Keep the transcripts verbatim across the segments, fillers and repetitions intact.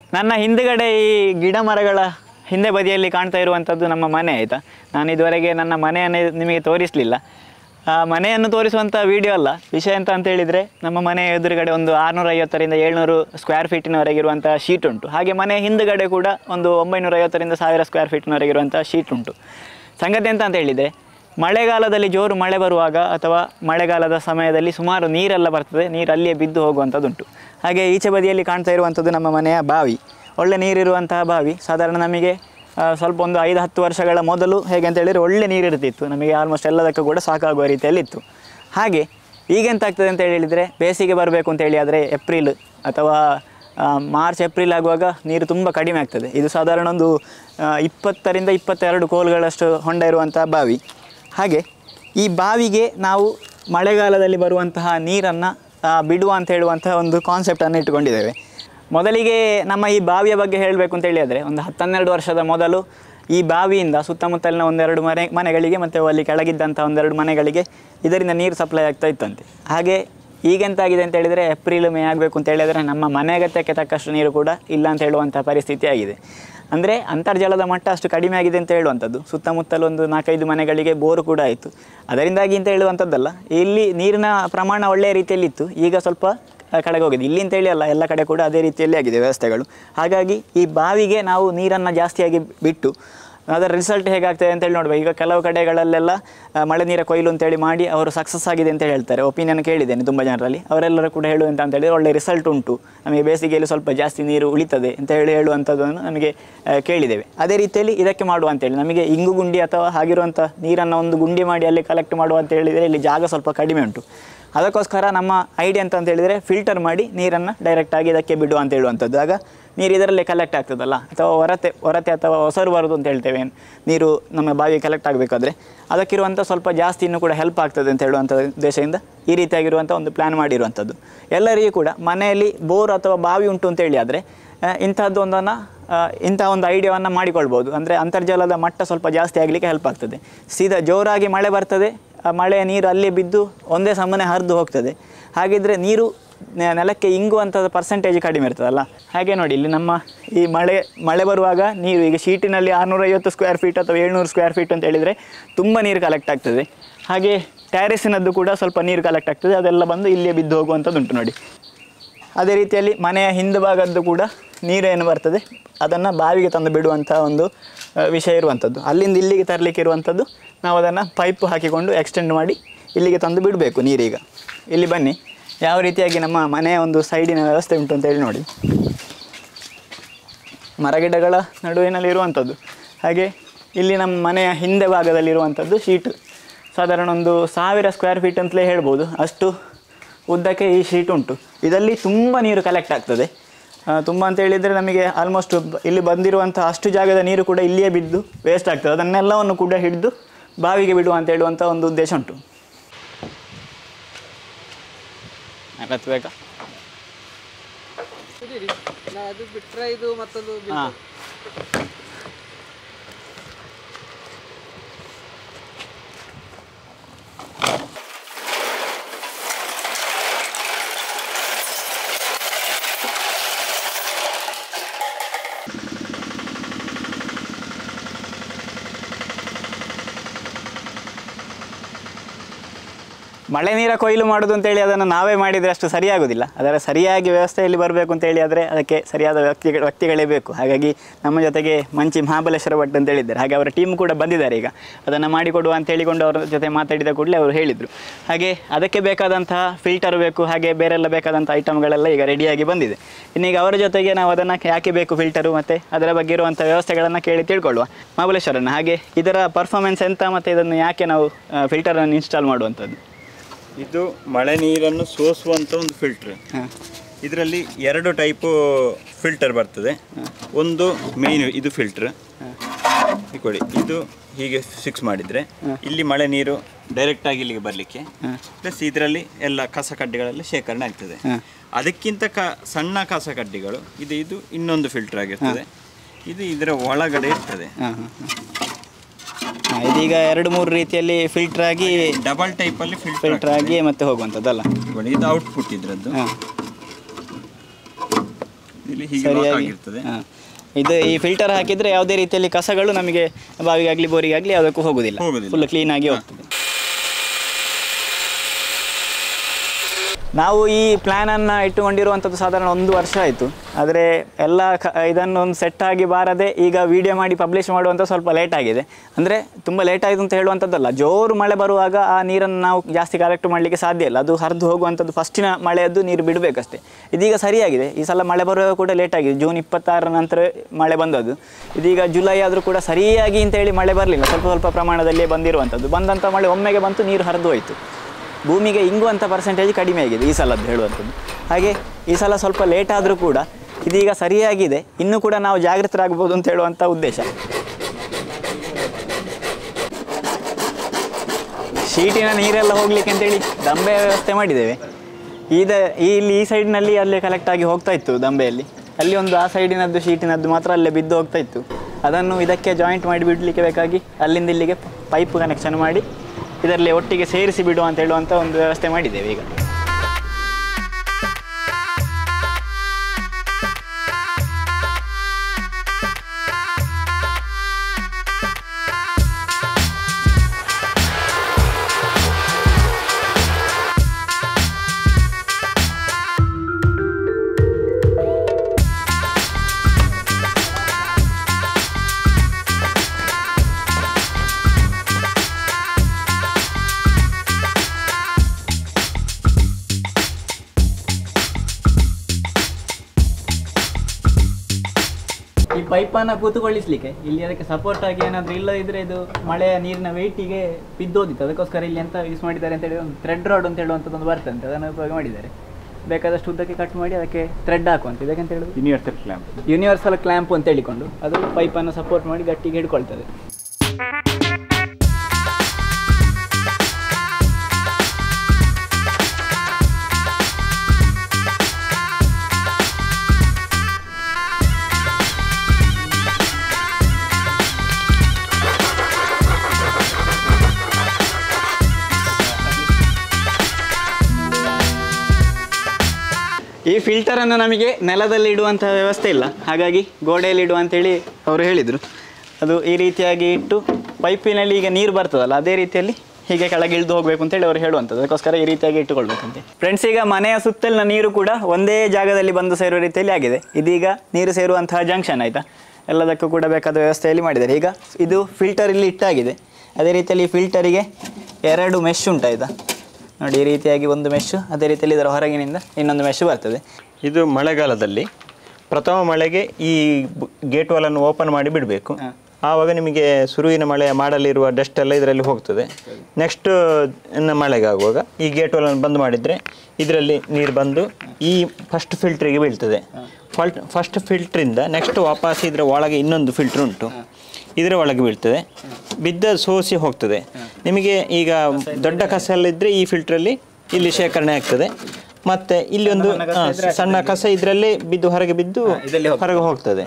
ನನ್ನ ಹಿಂದುಗಡೆ ಈ ಗಿಡ ಮರಗಳ ಹಿಂದೆ ಬದಿಯಲ್ಲಿ ಕಾಣ್ತಾ ಇರುವಂಥದ್ದು ನಮ್ಮ ಮನೆ ಆಯಿತಾ. ನಾನು ಇದುವರೆಗೆ ನನ್ನ ಮನೆಯನ್ನು ನಿಮಗೆ ತೋರಿಸಲಿಲ್ಲ. ಮನೆಯನ್ನು ತೋರಿಸುವಂಥ ವಿಡಿಯೋ ಅಲ್ಲ, ವಿಷಯ ಎಂತ ಅಂತ ಹೇಳಿದರೆ ನಮ್ಮ ಮನೆ ಎದುರುಗಡೆ ಒಂದು ಆರುನೂರ ಐವತ್ತರಿಂದ ಏಳ್ನೂರು ಸ್ಕ್ವೇರ್ ಫೀಟಿನವರೆಗೆ ಇರುವಂಥ ಶೀಟ್ ಉಂಟು. ಹಾಗೆ ಮನೆ ಹಿಂದುಗಡೆ ಕೂಡ ಒಂದು ಒಂಬೈನೂರ ಐವತ್ತರಿಂದ ಸಾವಿರ ಸ್ಕ್ವೇರ್ ಫೀಟ್ನವರೆಗೆ ಇರುವಂಥ ಶೀಟ್ ಉಂಟು. ಸಂಗತಿ ಎಂತ ಅಂತ ಹೇಳಿದರೆ, ಮಳೆಗಾಲದಲ್ಲಿ ಜೋರು ಮಳೆ ಬರುವಾಗ ಅಥವಾ ಮಳೆಗಾಲದ ಸಮಯದಲ್ಲಿ ಸುಮಾರು ನೀರೆಲ್ಲ ಬರ್ತದೆ, ನೀರು ಅಲ್ಲಿಯೇ ಬಿದ್ದು ಹೋಗುವಂಥದ್ದುಂಟು. ಹಾಗೆ ಈಚೆ ಬದಿಯಲ್ಲಿ ಕಾಣ್ತಾ ಇರುವಂಥದ್ದು ನಮ್ಮ ಮನೆಯ ಬಾವಿ, ಒಳ್ಳೆ ನೀರಿರುವಂತಹ ಬಾವಿ. ಸಾಧಾರಣ ನಮಗೆ ಸ್ವಲ್ಪ ಒಂದು ಐದು ಹತ್ತು ವರ್ಷಗಳ ಮೊದಲು ಹೇಗೆ ಅಂತ ಹೇಳಿದರೆ ಒಳ್ಳೆ ನೀರಿರ್ತಿತ್ತು, ನಮಗೆ ಆಲ್ಮೋಸ್ಟ್ ಎಲ್ಲದಕ್ಕೂ ಕೂಡ ಸಾಕಾಗುವ ರೀತಿಯಲ್ಲಿತ್ತು. ಹಾಗೆ ಈಗೆಂತ ಆಗ್ತದೆ ಅಂತ ಹೇಳಿದರೆ, ಬೇಸಿಗೆ ಬರಬೇಕು ಅಂತೇಳಿ ಆದರೆ ಏಪ್ರಿಲ್ ಅಥವಾ ಮಾರ್ಚ್ ಏಪ್ರಿಲ್ ಆಗುವಾಗ ನೀರು ತುಂಬ ಕಡಿಮೆ ಆಗ್ತದೆ. ಇದು ಸಾಧಾರಣ ಒಂದು ಇಪ್ಪತ್ತರಿಂದ ಇಪ್ಪತ್ತೆರಡು ಕೋಲುಗಳಷ್ಟು ಹೊಂಡ ಇರುವಂತಹ ಬಾವಿ. ಹಾಗೆ ಈ ಬಾವಿಗೆ ನಾವು ಮಳೆಗಾಲದಲ್ಲಿ ಬರುವಂತಹ ನೀರನ್ನು ಬಿಡುವ ಅಂತ ಹೇಳುವಂತಹ ಒಂದು ಕಾನ್ಸೆಪ್ಟನ್ನು ಇಟ್ಟುಕೊಂಡಿದ್ದೇವೆ. ಮೊದಲಿಗೆ ನಮ್ಮ ಈ ಬಾವಿಯ ಬಗ್ಗೆ ಹೇಳಬೇಕು ಅಂತ ಹೇಳಿದರೆ, ಒಂದು ಹತ್ತನ್ನೆರಡು ವರ್ಷದ ಮೊದಲು ಈ ಬಾವಿಯಿಂದ ಸುತ್ತಮುತ್ತಲಿನ ಒಂದೆರಡು ಮನೆ ಮನೆಗಳಿಗೆ ಮತ್ತು ಅಲ್ಲಿ ಕೆಳಗಿದ್ದಂಥ ಒಂದೆರಡು ಮನೆಗಳಿಗೆ ಇದರಿಂದ ನೀರು ಸಪ್ಲೈ ಆಗ್ತಾ ಇತ್ತಂತೆ. ಹಾಗೆ ಈಗೆಂತಾಗಿದೆ ಅಂತ ಹೇಳಿದರೆ, ಏಪ್ರಿಲ್ ಮೇ ಆಗಬೇಕು ಅಂತ ಹೇಳಿದರೆ ನಮ್ಮ ಮನೆ ಅಗತ್ಯಕ್ಕೆ ತಕ್ಕಷ್ಟು ನೀರು ಕೂಡ ಇಲ್ಲ ಅಂತ ಹೇಳುವಂಥ ಪರಿಸ್ಥಿತಿ ಆಗಿದೆ. ಅಂದರೆ ಅಂತರ್ಜಲದ ಮಟ್ಟ ಅಷ್ಟು ಕಡಿಮೆ ಆಗಿದೆ ಅಂತ ಹೇಳುವಂಥದ್ದು. ಸುತ್ತಮುತ್ತಲು ಒಂದು ನಾಲ್ಕೈದು ಮನೆಗಳಿಗೆ ಬೋರು ಕೂಡ ಆಯಿತು. ಅದರಿಂದಾಗಿ ಅಂತ ಹೇಳುವಂಥದ್ದಲ್ಲ, ಇಲ್ಲಿ ನೀರಿನ ಪ್ರಮಾಣ ಒಳ್ಳೆಯ ರೀತಿಯಲ್ಲಿತ್ತು, ಈಗ ಸ್ವಲ್ಪ ಕಡೆಗೆ ಹೋಗಿದೆ. ಇಲ್ಲಿ ಅಂತೇಳಿ ಅಲ್ಲ, ಎಲ್ಲ ಕಡೆ ಕೂಡ ಅದೇ ರೀತಿಯಲ್ಲಿ ಆಗಿದೆ ವ್ಯವಸ್ಥೆಗಳು. ಹಾಗಾಗಿ ಈ ಬಾವಿಗೆ ನಾವು ನೀರನ್ನು ಜಾಸ್ತಿಯಾಗಿ ಬಿಟ್ಟು ಅದರ ರಿಸಲ್ಟ್ ಹೇಗಾಗ್ತದೆ ಅಂತೇಳಿ ನೋಡಬೇಕು. ಈಗ ಕೆಲವು ಕಡೆಗಳಲ್ಲೆಲ್ಲ ಮಳೆ ನೀರ ಕೊಯ್ಲು ಅಂತೇಳಿ ಮಾಡಿ ಅವರು ಸಕ್ಸಸ್ ಆಗಿದೆ ಅಂತ ಹೇಳ್ತಾರೆ. ಒಪಿನಿಯನ್ ಕೇಳಿದ್ದೇನೆ ತುಂಬ ಜನರಲ್ಲಿ, ಅವರೆಲ್ಲರೂ ಕೂಡ ಹೇಳುವಂತ ಅಂತ ಹೇಳಿದರೆ ಒಳ್ಳೆ ರಿಸಲ್ಟ್ ಉಂಟು, ನಮಗೆ ಬೇಸಿಗೆಯಲ್ಲಿ ಸ್ವಲ್ಪ ಜಾಸ್ತಿ ನೀರು ಉಳಿತದೆ ಅಂತ ಹೇಳಿ ಹೇಳುವಂಥದ್ದನ್ನು ನಮಗೆ ಕೇಳಿದ್ದೇವೆ. ಅದೇ ರೀತಿಯಲ್ಲಿ ಇದಕ್ಕೆ ಮಾಡುವ ಅಂತೇಳಿ ನಮಗೆ ಇಂಗು ಗುಂಡಿ ಅಥವಾ ಹಾಗಿರುವಂಥ ನೀರನ್ನು ಒಂದು ಗುಂಡಿ ಮಾಡಿ ಅಲ್ಲಿ ಕಲೆಕ್ಟ್ ಮಾಡುವ ಅಂತ ಹೇಳಿದರೆ ಇಲ್ಲಿ ಜಾಗ ಸ್ವಲ್ಪ ಕಡಿಮೆ ಉಂಟು. ಅದಕ್ಕೋಸ್ಕರ ನಮ್ಮ ಐಡಿಯಾ ಅಂತ ಅಂತ ಹೇಳಿದರೆ ಫಿಲ್ಟರ್ ಮಾಡಿ ನೀರನ್ನು ಡೈರೆಕ್ಟಾಗಿ ಇದಕ್ಕೆ ಬಿಡುವ ಅಂತ ಹೇಳುವಂಥದ್ದು. ಆಗ ನೀರು ಇದರಲ್ಲೇ ಕಲೆಕ್ಟ್ ಆಗ್ತದಲ್ಲ, ಅಥವಾ ಹೊರತೆ ಹೊರತೆ ಅಥವಾ ಹೊಸರು ಬರೋದು ಅಂತ ಹೇಳ್ತೇವೆ, ನೀರು ನಮ್ಮ ಬಾವಿಗೆ ಕಲೆಕ್ಟ್ ಆಗಬೇಕಾದ್ರೆ ಅದಕ್ಕಿರುವಂಥ ಸ್ವಲ್ಪ ಜಾಸ್ತಿ ಇನ್ನೂ ಕೂಡ ಹೆಲ್ಪ್ ಆಗ್ತದೆ ಅಂತ ಹೇಳುವಂಥ ಉದ್ದೇಶದಿಂದ ಈ ರೀತಿಯಾಗಿರುವಂಥ ಒಂದು ಪ್ಲ್ಯಾನ್ ಮಾಡಿರುವಂಥದ್ದು. ಎಲ್ಲರಿಗೂ ಕೂಡ ಮನೆಯಲ್ಲಿ ಬೋರ್ ಅಥವಾ ಬಾವಿ ಉಂಟು ಅಂತೇಳಿ ಆದರೆ ಇಂಥದ್ದು ಒಂದನ್ನು ಇಂಥ ಒಂದು ಐಡಿಯಾವನ್ನು ಮಾಡಿಕೊಳ್ಬೋದು. ಅಂದರೆ ಅಂತರ್ಜಲದ ಮಟ್ಟ ಸ್ವಲ್ಪ ಜಾಸ್ತಿ ಆಗಲಿಕ್ಕೆ ಹೆಲ್ಪ್ ಆಗ್ತದೆ. ಸೀದಾ ಜೋರಾಗಿ ಮಳೆ ಬರ್ತದೆ, ಆ ಮಳೆಯ ನೀರು ಅಲ್ಲಿ ಬಿದ್ದು ಒಂದೇ ಸಮನೆ ಹರಿದು ಹೋಗ್ತದೆ. ಹಾಗಿದ್ದರೆ ನೀರು ನೆಲಕ್ಕೆ ಇಂಗುವಂಥದ್ದು ಪರ್ಸೆಂಟೇಜ್ ಕಡಿಮೆ ಇರ್ತದಲ್ಲ. ಹಾಗೆ ನೋಡಿ, ಇಲ್ಲಿ ನಮ್ಮ ಈ ಮಳೆ ಮಳೆ ಬರುವಾಗ ನೀರು ಈಗ ಶೀಟಿನಲ್ಲಿ ಆರುನೂರೈವತ್ತು ಸ್ಕ್ವೇರ್ ಫೀಟ್ ಅಥವಾ ಏಳ್ನೂರು ಸ್ಕ್ವೇರ್ ಫೀಟ್ ಅಂತ ಹೇಳಿದರೆ ತುಂಬ ನೀರು ಕಲೆಕ್ಟ್ ಆಗ್ತದೆ. ಹಾಗೆ ಟ್ಯಾರಿಸಿನದ್ದು ಕೂಡ ಸ್ವಲ್ಪ ನೀರು ಕಲೆಕ್ಟ್ ಆಗ್ತದೆ, ಅದೆಲ್ಲ ಬಂದು ಇಲ್ಲಿಯೇ ಬಿದ್ದು ಹೋಗುವಂಥದ್ದು ಉಂಟು ನೋಡಿ. ಅದೇ ರೀತಿಯಲ್ಲಿ ಮನೆಯ ಹಿಂದೆ ಭಾಗದ್ದು ಕೂಡ ನೀರೇನು ಬರ್ತದೆ ಅದನ್ನು ಬಾವಿಗೆ ತಂದು ಬಿಡುವಂಥ ಒಂದು ವಿಷಯ ಇರುವಂಥದ್ದು. ಅಲ್ಲಿಂದ ಇಲ್ಲಿಗೆ ತರಲಿಕ್ಕೆ ಇರುವಂಥದ್ದು ನಾವು ಅದನ್ನು ಪೈಪ್ ಹಾಕಿಕೊಂಡು ಎಕ್ಸ್ಟೆಂಡ್ ಮಾಡಿ ಇಲ್ಲಿಗೆ ತಂದು ಬಿಡಬೇಕು ನೀರೀಗ. ಇಲ್ಲಿ ಬನ್ನಿ ಯಾವ ರೀತಿಯಾಗಿ ನಮ್ಮ ಮನೆಯ ಒಂದು ಸೈಡಿನ ವ್ಯವಸ್ಥೆ ಉಂಟು ಅಂತೇಳಿ ನೋಡಿ. ಮರಗಿಡಗಳ ನಡುವಿನಲ್ಲಿ ಇರುವಂಥದ್ದು. ಹಾಗೆ ಇಲ್ಲಿ ನಮ್ಮ ಮನೆಯ ಹಿಂದೆ ಭಾಗದಲ್ಲಿರುವಂಥದ್ದು ಶೀಟ್, ಸಾಧಾರಣ ಒಂದು ಸಾವಿರ ಸ್ಕ್ವೇರ್ ಫೀಟ್ ಅಂತಲೇ ಹೇಳ್ಬೋದು, ಅಷ್ಟು ಉದ್ದಕ್ಕೆ ಈ ಶೀಟ್ ಉಂಟು. ಇದರಲ್ಲಿ ತುಂಬ ನೀರು ಕಲೆಕ್ಟ್ ಆಗ್ತದೆ. ತುಂಬ ಅಂತ ಹೇಳಿದರೆ ನಮಗೆ ಆಲ್ಮೋಸ್ಟ್ ಇಲ್ಲಿ ಬಂದಿರುವಂಥ ಅಷ್ಟು ಜಾಗದ ನೀರು ಕೂಡ ಇಲ್ಲಿಯೇ ಬಿದ್ದು ವೇಸ್ಟ್ ಆಗ್ತದೆ. ಅದನ್ನೆಲ್ಲವನ್ನು ಕೂಡ ಹಿಡಿದು ಬಾವಿಗೆ ಬಿಡುವ ಅಂತ ಹೇಳುವಂಥ ಒಂದು ಉದ್ದೇಶ ಉಂಟು. ಬೇಕಾ ಹಾಂ ಮಳೆ ನೀರ ಕೊಯ್ಲು ಮಾಡೋದು ಅಂತೇಳಿ ಅದನ್ನು ನಾವೇ ಮಾಡಿದರೆ ಅಷ್ಟು ಸರಿಯಾಗೋದಿಲ್ಲ. ಅದರ ಸರಿಯಾಗಿ ವ್ಯವಸ್ಥೆಯಲ್ಲಿ ಬರಬೇಕು ಅಂತೇಳಿ ಆದರೆ ಅದಕ್ಕೆ ಸರಿಯಾದ ವ್ಯಕ್ತಿ ವ್ಯಕ್ತಿಗಳೇ ಬೇಕು. ಹಾಗಾಗಿ ನಮ್ಮ ಜೊತೆಗೆ ಮಂಚಿ ಮಹಾಬಲೇಶ್ವರ ಭಟ್ ಅಂತ ಹೇಳಿದ್ದಾರೆ. ಹಾಗೆ ಅವರ ಟೀಮ್ ಕೂಡ ಬಂದಿದ್ದಾರೆ ಈಗ ಅದನ್ನು ಮಾಡಿಕೊಡುವ ಅಂತ ಹೇಳಿಕೊಂಡು ಅವರ ಜೊತೆ ಮಾತಾಡಿದ ಕೂಡಲೇ ಅವರು ಹೇಳಿದರು. ಹಾಗೆ ಅದಕ್ಕೆ ಬೇಕಾದಂತಹ ಫಿಲ್ಟರ್ ಬೇಕು, ಹಾಗೆ ಬೇರೆಲ್ಲ ಬೇಕಾದಂಥ ಐಟಮ್ಗಳೆಲ್ಲ ಈಗ ರೆಡಿಯಾಗಿ ಬಂದಿದೆ. ಇನ್ನೀಗ ಅವರ ಜೊತೆಗೆ ನಾವು ಅದನ್ನು ಯಾಕೆ ಬೇಕು ಫಿಲ್ಟರು ಮತ್ತು ಅದರ ಬಗ್ಗೆ ಇರುವಂಥ ವ್ಯವಸ್ಥೆಗಳನ್ನು ಕೇಳಿ ತಿಳ್ಕೊಳ್ಳುವ. ಮಹಾಬಲೇಶ್ವರನ ಹಾಗೆ ಇದರ ಪರ್ಫಾರ್ಮೆನ್ಸ್ ಎಂತ ಮತ್ತು ಇದನ್ನು ಯಾಕೆ ನಾವು ಫಿಲ್ಟರನ್ನು ಇನ್ಸ್ಟಾಲ್ ಮಾಡುವಂಥದ್ದು? ಇದು ಮಳೆ ನೀರನ್ನು ಸೋಸುವಂಥ ಒಂದು ಫಿಲ್ಟ್ರ್. ಇದರಲ್ಲಿ ಎರಡು ಟೈಪು ಫಿಲ್ಟರ್ ಬರ್ತದೆ. ಒಂದು ಮೇನ್ ಇದು ಫಿಲ್ಟ್ರ್ ಕೊಡಿ, ಇದು ಹೀಗೆ ಫಿಕ್ಸ್ ಮಾಡಿದರೆ ಇಲ್ಲಿ ಮಳೆ ನೀರು ಡೈರೆಕ್ಟಾಗಿ ಇಲ್ಲಿಗೆ ಬರಲಿಕ್ಕೆ, ಪ್ಲಸ್ ಇದರಲ್ಲಿ ಎಲ್ಲ ಕಸ ಕಡ್ಡಿಗಳೆಲ್ಲ ಶೇಖರಣೆ ಆಗ್ತದೆ. ಅದಕ್ಕಿಂತ ಕ ಸಣ್ಣ ಕಸ ಕಡ್ಡಿಗಳು ಇದು ಇದು ಇನ್ನೊಂದು ಫಿಲ್ಟರ್ ಆಗಿರ್ತದೆ. ಇದು ಇದರ ಒಳಗಡೆ ಇರ್ತದೆ. ಇದೀಗ ಎರಡು ಮೂರು ರೀತಿಯಲ್ಲಿ ಫಿಲ್ಟರ್ ಆಗಿ ಡಬಲ್ ಟೈಪಲ್ಲಿ ಫಿಲ್ಟರ್ ಆಗಿ ಮತ್ತೆ ಹೋಗುವಂಥದ್ದಲ್ಲ. ಇದು ಔಟ್ಪುಟ್ ಇದ್ರದ್ದು. ಇಲ್ಲಿ ಹೀಗೆ lock ಆಗಿರ್ತದೆ. ಹಾಂ, ಇದು ಈ ಫಿಲ್ಟರ್ ಹಾಕಿದರೆ ಯಾವುದೇ ರೀತಿಯಲ್ಲಿ ಕಸಗಳು ನಮಗೆ ಬಾವಿಗಾಗಲಿ ಬೋರಿಗಾಗಲಿ ಯಾವುದಕ್ಕೂ ಹೋಗೋದಿಲ್ಲ, ಫುಲ್ ಕ್ಲೀನಾಗಿ ಹೋಗ್ತದೆ. ನಾವು ಈ ಪ್ಲ್ಯಾನನ್ನು ಇಟ್ಟುಕೊಂಡಿರುವಂಥದ್ದು ಸಾಧಾರಣ ಒಂದು ವರ್ಷ ಆಯಿತು. ಆದರೆ ಎಲ್ಲ ಕ ಇದನ್ನು ಒಂದು ಸೆಟ್ ಆಗಿ ಬಾರದೆ ಈಗ ವೀಡಿಯೋ ಮಾಡಿ ಪಬ್ಲಿಷ್ ಮಾಡುವಂಥ ಸ್ವಲ್ಪ ಲೇಟ್ ಆಗಿದೆ. ಅಂದರೆ ತುಂಬ ಲೇಟ್ ಆಯಿತು ಅಂತ ಹೇಳುವಂಥದ್ದಲ್ಲ, ಜೋರು ಮಳೆ ಬರುವಾಗ ಆ ನೀರನ್ನು ನಾವು ಜಾಸ್ತಿ ಕಲೆಕ್ಟ್ ಮಾಡಲಿಕ್ಕೆ ಸಾಧ್ಯ ಇಲ್ಲ, ಅದು ಹರಿದು ಹೋಗುವಂಥದ್ದು ಫಸ್ಟಿನ ಮಳೆಯದ್ದು ನೀರು ಬಿಡಬೇಕಷ್ಟೇ. ಇದೀಗ ಸರಿಯಾಗಿದೆ, ಈ ಸಲ ಮಳೆ ಬರುವಾಗ ಕೂಡ ಲೇಟ್ ಆಗಿದೆ, ಜೂನ್ ಇಪ್ಪತ್ತಾರರ ನಂತರ ಮಳೆ ಬಂದದ್ದು. ಇದೀಗ ಜುಲೈ ಆದರೂ ಕೂಡ ಸರಿಯಾಗಿ ಅಂತೇಳಿ ಮಳೆ ಬರಲಿಲ್ಲ, ಸ್ವಲ್ಪ ಸ್ವಲ್ಪ ಪ್ರಮಾಣದಲ್ಲೇ ಬಂದಿರುವಂಥದ್ದು. ಬಂದಂಥ ಮಳೆ ಒಮ್ಮೆಗೆ ಬಂತು, ನೀರು ಹರಿದು ಹೋಯಿತು, ಭೂಮಿಗೆ ಇಂಗುವಂಥ ಪರ್ಸೆಂಟೇಜ್ ಕಡಿಮೆ ಆಗಿದೆ ಈ ಸಲದ್ದು ಹೇಳುವಂಥದ್ದು. ಹಾಗೆ ಈ ಸಲ ಸ್ವಲ್ಪ ಲೇಟ್ ಆದರೂ ಕೂಡ ಇದೀಗ ಸರಿಯಾಗಿದೆ, ಇನ್ನೂ ಕೂಡ ನಾವು ಜಾಗೃತರಾಗ್ಬೋದು ಅಂತ ಹೇಳುವಂಥ ಉದ್ದೇಶ. ಶೀಟಿನ ನೀರೆಲ್ಲ ಹೋಗಲಿಕ್ಕೆ ಅಂತೇಳಿ ದಂಬೆ ವ್ಯವಸ್ಥೆ ಮಾಡಿದ್ದೇವೆ. ಈಗ ಇಲ್ಲಿ ಈ ಸೈಡ್ನಲ್ಲಿ ಅಲ್ಲೇ ಕಲೆಕ್ಟ್ ಆಗಿ ಹೋಗ್ತಾ ಇತ್ತು ದಂಬೆಯಲ್ಲಿ, ಅಲ್ಲಿ ಒಂದು ಆ ಸೈಡಿನದ್ದು ಶೀಟಿನದ್ದು ಮಾತ್ರ ಅಲ್ಲೇ ಬಿದ್ದು ಹೋಗ್ತಾ ಇತ್ತು. ಅದನ್ನು ಇದಕ್ಕೆ ಜಾಯಿಂಟ್ ಮಾಡಿ ಬಿಡಲಿಕ್ಕೆ ಬೇಕಾಗಿ ಅಲ್ಲಿಂದ ಇಲ್ಲಿಗೆ ಪೈಪ್ ಕನೆಕ್ಷನ್ ಮಾಡಿ ಇದರಲ್ಲಿ ಒಟ್ಟಿಗೆ ಸೇರಿಸಿ ಬಿಡುವ ಅಂತ ಹೇಳುವಂಥ ಒಂದು ವ್ಯವಸ್ಥೆ ಮಾಡಿದ್ದೇವೆ ಈಗ. ಈ ಪೈಪನ್ನು ಕೂತುಕೊಳ್ಳಿಸ್ಲಿಕ್ಕೆ ಇಲ್ಲಿ ಅದಕ್ಕೆ ಸಪೋರ್ಟ್ ಆಗಿ ಏನಾದರೂ ಇಲ್ಲದಿದ್ದರೆ ಇದು ಮಳೆಯ ನೀರಿನ ವೆಯ್ಟಿಗೆ ಬಿದ್ದೋದಿತ್ತು. ಅದಕ್ಕೋಸ್ಕರ ಇಲ್ಲಿ ಎಂತ ಯೂಸ್ ಮಾಡಿದ್ದಾರೆ ಅಂತ ಹೇಳಿ ಒಂದು ಥ್ರೆಡ್ ರಾಡ್ ಅಂತ ಹೇಳುವಂಥದ್ದು ಬರ್ತಂತೆ, ಅದನ್ನು ಉಪಯೋಗ ಮಾಡಿದ್ದಾರೆ. ಬೇಕಾದಷ್ಟು ಉದ್ದಕ್ಕೆ ಕಟ್ ಮಾಡಿ ಅದಕ್ಕೆ ಥ್ರೆಡ್ ಹಾಕುವಂತ, ಇದಕ್ಕೆ ಹೇಳೋದು ಯೂನಿವರ್ಸಲ್ ಕ್ಲ್ಯಾಂಪ್. ಯೂನಿವರ್ಸಲ್ ಕ್ಲ್ಯಾಂಪ್ ಅಂತ ಹೇಳಿಕೊಂಡು ಅದು ಪೈಪನ್ನು ಸಪೋರ್ಟ್ ಮಾಡಿ ಗಟ್ಟಿಗೆ ಹಿಡ್ಕೊಳ್ತದೆ. ಈ ಫಿಲ್ಟರನ್ನು ನಮಗೆ ನೆಲದಲ್ಲಿ ಇಡುವಂಥ ವ್ಯವಸ್ಥೆ ಇಲ್ಲ, ಹಾಗಾಗಿ ಗೋಡೆಯಲ್ಲಿ ಇಡುವ ಅಂತೇಳಿ ಅವರು ಹೇಳಿದರು. ಅದು ಈ ರೀತಿಯಾಗಿ ಇಟ್ಟು ಪೈಪಿನಲ್ಲಿ ಈಗ ನೀರು ಬರ್ತದಲ್ಲ ಅದೇ ರೀತಿಯಲ್ಲಿ ಹೀಗೆ ಕೆಳಗೆ ಇಳಿದು ಹೋಗಬೇಕು ಅಂತೇಳಿ ಅವರು ಹೇಳುವಂಥದ್ದು. ಅದಕ್ಕೋಸ್ಕರ ಈ ರೀತಿಯಾಗಿ ಇಟ್ಟುಕೊಳ್ಬೇಕಂತೆ. ಫ್ರೆಂಡ್ಸ್, ಈಗ ಮನೆಯ ಸುತ್ತಲಿನ ನೀರು ಕೂಡ ಒಂದೇ ಜಾಗದಲ್ಲಿ ಬಂದು ಸೇರುವ ರೀತಿಯಲ್ಲಿ ಆಗಿದೆ. ಇದೀಗ ನೀರು ಸೇರುವಂತಹ ಜಂಕ್ಷನ್ ಆಯಿತಾ, ಎಲ್ಲದಕ್ಕೂ ಕೂಡ ಬೇಕಾದ ವ್ಯವಸ್ಥೆಯಲ್ಲಿ ಮಾಡಿದ್ದಾರೆ. ಈಗ ಇದು ಫಿಲ್ಟರ್ ಇಲ್ಲಿ ಇಟ್ಟಾಗಿದೆ, ಅದೇ ರೀತಿಯಲ್ಲಿ ಫಿಲ್ಟರಿಗೆ ಎರಡು ಮೆಶ್ ಉಂಟಾಯ್ತಾ ನೋಡಿ, ಈ ರೀತಿಯಾಗಿ ಒಂದು ಮೆಶ್, ಅದೇ ರೀತಿಯಲ್ಲಿ ಇದರ ಹೊರಗಿನಿಂದ ಇನ್ನೊಂದು ಮೆಶ್ ಬರ್ತದೆ. ಇದು ಮಳೆಗಾಲದಲ್ಲಿ ಪ್ರಥಮ ಮಳೆಗೆ ಈ ಗೇಟ್ ವಾಲನ್ನು ಓಪನ್ ಮಾಡಿ ಬಿಡಬೇಕು. ಆವಾಗ ನಿಮಗೆ ಸುರುವಿನ ಮಳೆ ಮಾಡಲಿರುವ ಡಸ್ಟ್ ಎಲ್ಲ ಇದರಲ್ಲಿ ಹೋಗ್ತದೆ. ನೆಕ್ಸ್ಟ್ ಇನ್ನು ಮಳೆಗಾಗುವಾಗ ಈ ಗೇಟ್ ವಾಲನ್ನು ಬಂದ್ ಮಾಡಿದರೆ ಇದರಲ್ಲಿ ನೀರು ಬಂದು ಈ ಫಸ್ಟ್ ಫಿಲ್ಟ್ರಿಗೆ ಬೀಳ್ತದೆ. ಫಲ್ಟ್ ಫಸ್ಟ್ ಫಿಲ್ಟ್ರಿಂದ ನೆಕ್ಸ್ಟ್ ವಾಪಸ್ ಇದರ ಒಳಗೆ ಇನ್ನೊಂದು ಫಿಲ್ಟ್ರ್ ಉಂಟು, ಇದರ ಒಳಗೆ ಬೀಳ್ತದೆ, ಬಿದ್ದ ಸೋಸಿ ಹೋಗ್ತದೆ. ನಿಮಗೆ ಈಗ ದೊಡ್ಡ ಕಸ ಎಲ್ಲ ಇದ್ದರೆ ಈ ಫಿಲ್ಟ್ರಲ್ಲಿ ಇಲ್ಲಿ ಶೇಖರಣೆ ಆಗ್ತದೆ. ಮತ್ತು ಇಲ್ಲಿ ಒಂದು ಸಣ್ಣ ಕಸ ಇದರಲ್ಲೇ ಬಿದ್ದು ಹೊರಗೆ ಬಿದ್ದು ಹೊರಗೆ ಹೋಗ್ತದೆ.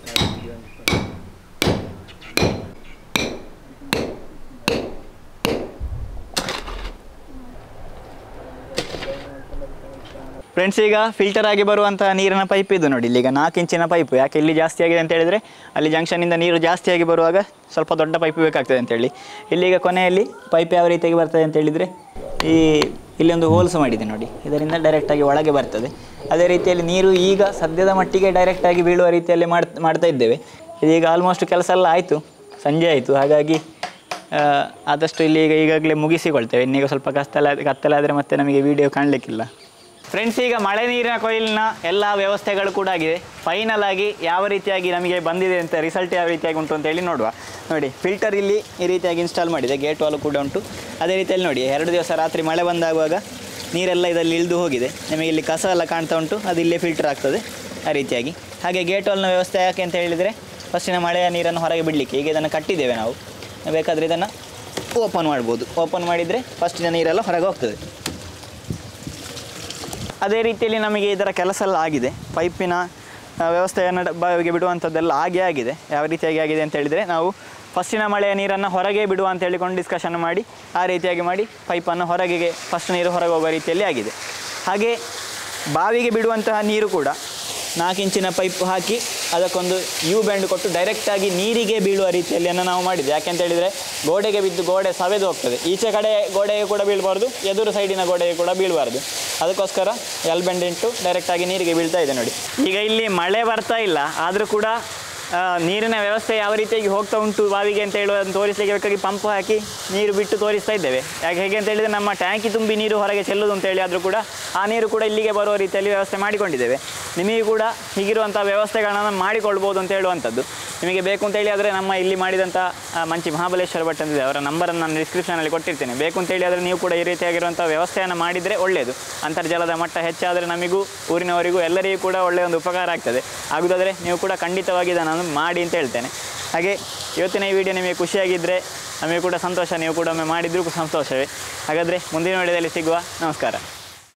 ಫ್ರೆಂಡ್ಸ್, ಈಗ ಫಿಲ್ಟರ್ ಆಗಿ ಬರುವಂತಹ ನೀರಿನ ಪೈಪ್ ಇದು ನೋಡಿ. ಇಲ್ಲಿ ಈಗ ನಾಲ್ಕು ಇಂಚಿನ ಪೈಪ್. ಯಾಕೆ ಇಲ್ಲಿ ಜಾಸ್ತಿ ಆಗಿದೆ ಅಂತ ಹೇಳಿದರೆ ಅಲ್ಲಿ ಜಂಕ್ಷನಿಂದ ನೀರು ಜಾಸ್ತಿಯಾಗಿ ಬರುವಾಗ ಸ್ವಲ್ಪ ದೊಡ್ಡ ಪೈಪ್ ಬೇಕಾಗ್ತದೆ ಅಂತೇಳಿ ಇಲ್ಲಿಗ ಕೊನೆಯಲ್ಲಿ ಪೈಪ್ ಯಾವ ರೀತಿಯಾಗಿ ಬರ್ತದೆ ಅಂತ ಹೇಳಿದರೆ ಈ ಇಲ್ಲಿ ಒಂದು ಹೋಲ್ಸ್ ಮಾಡಿದೆ ನೋಡಿ, ಇದರಿಂದ ಡೈರೆಕ್ಟಾಗಿ ಒಳಗೆ ಬರ್ತದೆ. ಅದೇ ರೀತಿಯಲ್ಲಿ ನೀರು ಈಗ ಸದ್ಯದ ಮಟ್ಟಿಗೆ ಡೈರೆಕ್ಟಾಗಿ ಬೀಳುವ ರೀತಿಯಲ್ಲಿ ಮಾಡ್ ಮಾಡ್ತಾ ಇದ್ದೇವೆ. ಇದೀಗ ಆಲ್ಮೋಸ್ಟ್ ಕೆಲಸ ಎಲ್ಲ ಆಯಿತು, ಸಂಜೆ ಆಯಿತು, ಹಾಗಾಗಿ ಆದಷ್ಟು ಇಲ್ಲಿ ಈಗ ಈಗಾಗಲೇ ಮುಗಿಸಿಕೊಳ್ತೇವೆ. ಇನ್ನೀಗ ಸ್ವಲ್ಪ ಕತ್ತಲ ಕತ್ತಲಾದರೆ ಮತ್ತೆ ನಮಗೆ ವಿಡಿಯೋ ಕಾಣಲಿಕ್ಕಿಲ್ಲ. ಫ್ರೆಂಡ್ಸ್, ಈಗ ಮಳೆ ನೀರಿನ ಕೊಯ್ಲಿನ ಎಲ್ಲ ವ್ಯವಸ್ಥೆಗಳು ಕೂಡ ಆಗಿದೆ. ಫೈನಲ್ ಆಗಿ ಯಾವ ರೀತಿಯಾಗಿ ನಮಗೆ ಬಂದಿದೆ ಅಂತ, ರಿಸಲ್ಟ್ ಯಾವ ರೀತಿಯಾಗಿ ಉಂಟು ಅಂತೇಳಿ ನೋಡುವ. ನೋಡಿ, ಫಿಲ್ಟರ್ ಇಲ್ಲಿ ಈ ರೀತಿಯಾಗಿ ಇನ್ಸ್ಟಾಲ್ ಮಾಡಿದೆ, ಗೇಟ್ ವಾಲು ಕೂಡ ಉಂಟು. ಅದೇ ರೀತಿಯಲ್ಲಿ ನೋಡಿ, ಎರಡು ದಿವಸ ರಾತ್ರಿ ಮಳೆ ಬಂದಾಗುವಾಗ ನೀರೆಲ್ಲ ಇದರಲ್ಲಿ ಇಳಿದು ಹೋಗಿದೆ. ನಿಮಗೆ ಇಲ್ಲಿ ಕಸ ಎಲ್ಲ ಕಾಣ್ತಾ ಉಂಟು, ಅದು ಇಲ್ಲೇ ಫಿಲ್ಟರ್ ಆಗ್ತದೆ ಆ ರೀತಿಯಾಗಿ. ಹಾಗೆ ಗೇಟ್ ವಾಲ್ನ ವ್ಯವಸ್ಥೆ ಯಾಕೆ ಅಂತ ಹೇಳಿದರೆ ಫಸ್ಟಿನ ಮಳೆಯ ನೀರನ್ನು ಹೊರಗೆ ಬಿಡಲಿಕ್ಕೆ. ಈಗ ಇದನ್ನು ಕಟ್ಟಿದ್ದೇವೆ ನಾವು, ಬೇಕಾದರೆ ಇದನ್ನು ಓಪನ್ ಮಾಡ್ಬೋದು. ಓಪನ್ ಮಾಡಿದರೆ ಫಸ್ಟಿನ ನೀರೆಲ್ಲ ಹೊರಗೆ ಹೋಗ್ತದೆ. ಅದೇ ರೀತಿಯಲ್ಲಿ ನಮಗೆ ಇದರ ಕೆಲಸ ಎಲ್ಲ ಆಗಿದೆ. ಪೈಪಿನ ವ್ಯವಸ್ಥೆಯನ್ನು ಬಾವಿಗೆ ಬಿಡುವಂಥದ್ದೆಲ್ಲ ಆಗೇ ಆಗಿದೆ. ಯಾವ ರೀತಿಯಾಗಿ ಆಗಿದೆ ಅಂತ ಹೇಳಿದರೆ ನಾವು ಫಸ್ಟಿನ ಮಳೆಯ ನೀರನ್ನು ಹೊರಗೆ ಬಿಡುವ ಅಂತ ಹೇಳಿಕೊಂಡು ಡಿಸ್ಕಷನ್ ಮಾಡಿ ಆ ರೀತಿಯಾಗಿ ಮಾಡಿ ಪೈಪನ್ನು ಹೊರಗೆ ಫಸ್ಟ್ ನೀರು ಹೊರಗೆ ಹೋಗುವ ರೀತಿಯಲ್ಲಿ ಆಗಿದೆ. ಹಾಗೆ ಬಾವಿಗೆ ಬಿಡುವಂತಹ ನೀರು ಕೂಡ ನಾಲ್ಕು ಇಂಚಿನ ಪೈಪ್ ಹಾಕಿ ಅದಕ್ಕೊಂದು ಯು ಬೆಂಡ್ ಕೊಟ್ಟು ಡೈರೆಕ್ಟಾಗಿ ನೀರಿಗೆ ಬೀಳುವ ರೀತಿಯಲ್ಲಿಯನ್ನು ನಾವು ಮಾಡಿದ್ದೆ. ಯಾಕೆಂತ ಹೇಳಿದರೆ ಗೋಡೆಗೆ ಬಿದ್ದು ಗೋಡೆ ಸವೆದು ಹೋಗ್ತದೆ. ಈಚೆ ಕಡೆ ಗೋಡೆಗೆ ಕೂಡ ಬೀಳಬಾರ್ದು, ಎದುರು ಸೈಡಿನ ಗೋಡೆಗೆ ಕೂಡ ಬೀಳಬಾರ್ದು. ಅದಕ್ಕೋಸ್ಕರ ಎಲ್ ಬೆಂಡ್ ಇಂಟು ಡೈರೆಕ್ಟಾಗಿ ನೀರಿಗೆ ಬೀಳ್ತಾ ಇದೆ ನೋಡಿ. ಈಗ ಇಲ್ಲಿ ಮಳೆ ಬರ್ತಾ ಇಲ್ಲ, ಆದರೂ ಕೂಡ ನೀರಿನ ವ್ಯವಸ್ಥೆ ಯಾವ ರೀತಿಯಾಗಿ ಹೋಗ್ತಾ ಉಂಟು ಬಾವಿಗೆ ಅಂತ ಹೇಳುವುದನ್ನು ತೋರಿಸಲಿಕ್ಕೆ ಬೇಕಾಗಿ ಪಂಪ್ ಹಾಕಿ ನೀರು ಬಿಟ್ಟು ತೋರಿಸ್ತಾ ಇದ್ದೇವೆ. ಯಾಕೆ ಹೇಗೆ ಅಂತ ಹೇಳಿದರೆ ನಮ್ಮ ಟ್ಯಾಂಕಿ ತುಂಬಿ ನೀರು ಹೊರಗೆ ಚೆಲ್ಲುವುದು ಅಂತೇಳಿ ಆದರೂ ಕೂಡ ಆ ನೀರು ಕೂಡ ಇಲ್ಲಿಗೆ ಬರುವ ರೀತಿಯಲ್ಲಿ ವ್ಯವಸ್ಥೆ ಮಾಡಿಕೊಂಡಿದ್ದೇವೆ. ನಿಮಗೆ ಕೂಡ ಹೀಗಿರುವಂಥ ವ್ಯವಸ್ಥೆಗಳನ್ನು ಮಾಡಿಕೊಳ್ಬೋದು ಅಂತ ಹೇಳುವಂಥದ್ದು. ನಿಮಗೆ ಬೇಕು ಅಂತೇಳಿ ಆದರೆ ನಮ್ಮ ಇಲ್ಲಿ ಮಾಡಿದಂಥ ಮಂಚಿ ಮಹಾಬಲೇಶ್ವರ ಭಟ್ ಅಂತಿದೆ, ಅವರ ನಂಬರನ್ನು ನಾನು ಡಿಸ್ಕ್ರಿಪ್ಷನಲ್ಲಿ ಕೊಟ್ಟಿರ್ತೇನೆ. ಬೇಕು ಅಂತೇಳಿ ಆದರೆ ನೀವು ಕೂಡ ಈ ರೀತಿಯಾಗಿರುವಂಥ ವ್ಯವಸ್ಥೆಯನ್ನು ಮಾಡಿದರೆ ಒಳ್ಳೆಯದು. ಅಂತರ್ಜಲದ ಮಟ್ಟ ಹೆಚ್ಚಾದರೆ ನಮಗೂ ಊರಿನವರಿಗೂ ಎಲ್ಲರಿಗೂ ಕೂಡ ಒಳ್ಳೆಯ ಒಂದು ಉಪಕಾರ ಆಗ್ತದೆ. ಆಗುವುದಾದರೆ ನೀವು ಕೂಡ ಖಂಡಿತವಾಗಿ ಇದನ್ನು ಮಾಡಿ ಅಂತ ಹೇಳ್ತೇನೆ. ಹಾಗೆ ಇವತ್ತಿನ ಈ ವಿಡಿಯೋ ನಿಮಗೆ ಖುಷಿಯಾಗಿದ್ದರೆ ನಮಗೆ ಕೂಡ ಸಂತೋಷ, ನೀವು ಕೂಡ ಒಮ್ಮೆ ಮಾಡಿದರೂ ಸಂತೋಷವೇ. ಹಾಗಾದರೆ ಮುಂದಿನ ವಿಡಿಯೋದಲ್ಲಿ ಸಿಗುವ. ನಮಸ್ಕಾರ.